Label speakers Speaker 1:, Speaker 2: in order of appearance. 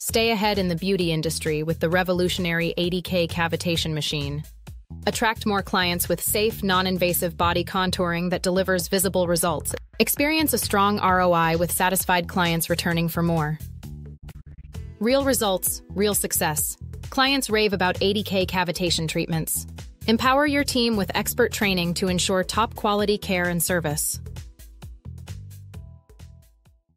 Speaker 1: Stay ahead in the beauty industry with the revolutionary 80k Cavitation machine. Attract more clients with safe, non-invasive body contouring that delivers visible results. Experience a strong ROI with satisfied clients returning for more. Real results, real success. Clients rave about 80k Cavitation treatments. Empower your team with expert training to ensure top quality care and service.